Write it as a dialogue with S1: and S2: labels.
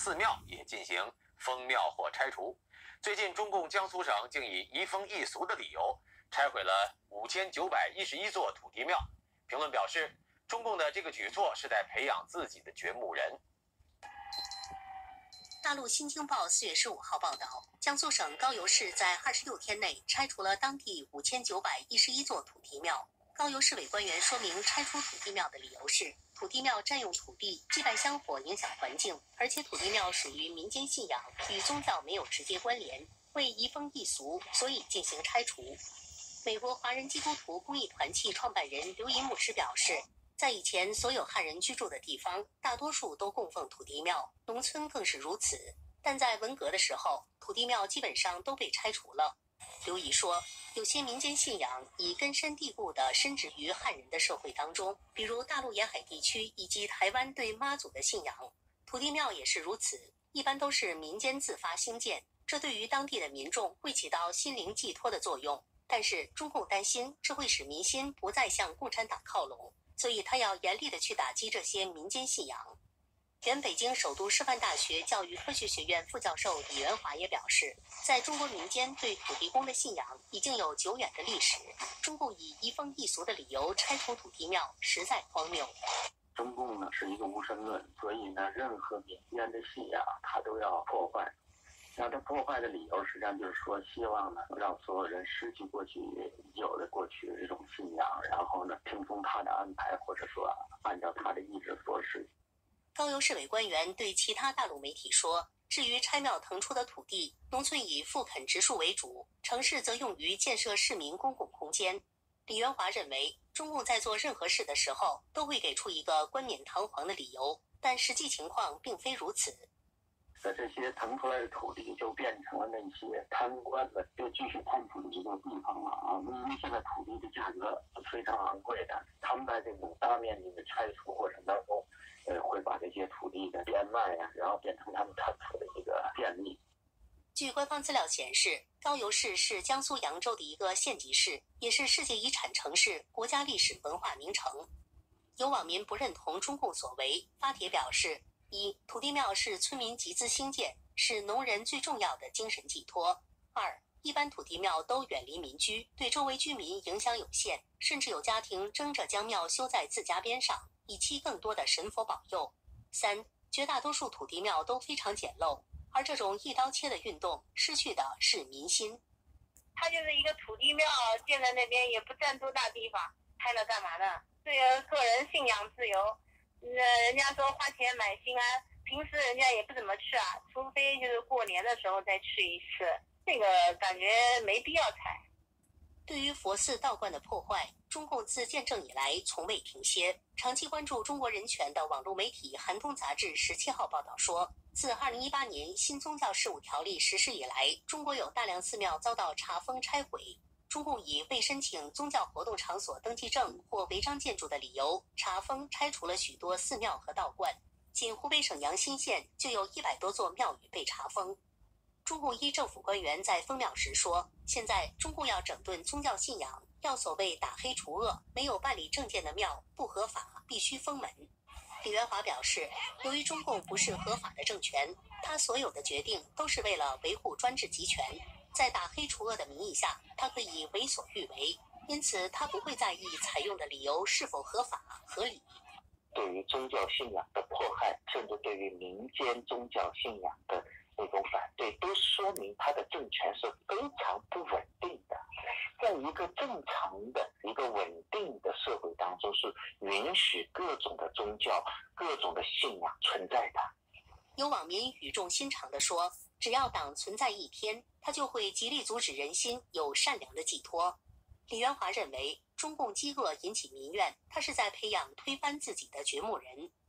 S1: 寺庙也进行封庙或拆除。最近，中共江苏省竟以移风易俗的理由拆毁了5911座土地庙。评论表示，中共的这个举措是在培养自己的掘墓人。
S2: 大陆新京报4月15号报道，江苏省高邮市在26天内拆除了当地5911座土地庙。高邮市委官员说明，拆除土地庙的理由是，土地庙占用土地、祭拜香火影响环境，而且土地庙属于民间信仰，与宗教没有直接关联，为移风易俗，所以进行拆除。美国华人基督徒公益团契创办人刘怡牧师表示，在以前所有汉人居住的地方，大多数都供奉土地庙，农村更是如此。但在文革的时候，土地庙基本上都被拆除了。刘怡说，有些民间信仰已根深蒂固地深植于汉人的社会当中，比如大陆沿海地区以及台湾对妈祖的信仰，土地庙也是如此，一般都是民间自发兴建，这对于当地的民众会起到心灵寄托的作用。但是中共担心这会使民心不再向共产党靠拢，所以他要严厉地去打击这些民间信仰。原北京首都师范大学教育科学学院副教授李元华也表示，在中国民间对土地公的信仰已经有久远的历史，中共以移风易俗的理由拆除土地庙实在荒谬。
S3: 中共呢是一个无神论，所以呢任何民间的信仰他都要破坏。那他破坏的理由实际上就是说，希望呢让所有人失去过去有的过去的这种信仰，然后呢听从他的安排，或者说按照他的意志做事。
S2: 高邮市委官员对其他大陆媒体说，至于拆庙腾出的土地，农村以复垦植树为主，城市则用于建设市民公共空间。李元华认为，中共在做任何事的时候都会给出一个冠冕堂皇的理由，但实际情况并非如此。
S3: 这些腾出来的土地就变成了那些贪官们就继续贪腐的一个地方了啊！因为现在土地的价格非常昂贵的，他们在这种大面积的拆除过程当中，会把这些土地的变卖啊，然后变成他们贪腐的一个便利。
S2: 据官方资料显示，高邮市是江苏扬州的一个县级市，也是世界遗产城市、国家历史文化名城。有网民不认同中共所为，发帖表示：一、土地庙是村民集资兴建，是农人最重要的精神寄托。二、一般土地庙都远离民居，对周围居民影响有限，甚至有家庭争着将庙修在自家边上，以期更多的神佛保佑。三、绝大多数土地庙都非常简陋，而这种一刀切的运动失去的是民心。
S4: 它就是一个土地庙建在那边，也不占多大地方，拆了干嘛呢？对个人信仰自由。人家说花钱买心安，平时人家也不怎么吃啊，除非就是过年的时候再吃一次，这个感觉没必要拆。
S2: 对于佛寺道观的破坏，中共自建政以来从未停歇。长期关注中国人权的网络媒体寒冬杂志17号报道说，自2018年新宗教事务条例实施以来，中国有大量寺庙遭到查封拆毁。中共以未申请宗教活动场所登记证或违章建筑的理由，查封拆除了许多寺庙和道观。仅湖北省阳新县就有100多座庙宇被查封。中共一政府官员在封庙时说，现在中共要整顿宗教信仰，要所谓打黑除恶，没有办理证件的庙不合法，必须封门。李元华表示，由于中共不是合法的政权，他所有的决定都是为了维护专制集权，在打黑除恶的名义下，他可以为所欲为，因此他不会在意采用的理由是否合法合理。
S5: 对于宗教信仰的迫害，甚至对于民间宗教信仰的那种反对，都说明他的政权是非常不稳定的。在一个正常的一个稳定的社会当中，是允许各种的宗教、各种的信仰存在的。
S2: 有网民语重心长地说，只要党存在一天，他就会极力阻止人心有善良的寄托。李元华认为，中共饥饿引起民怨，他是在培养推翻自己的掘墓人。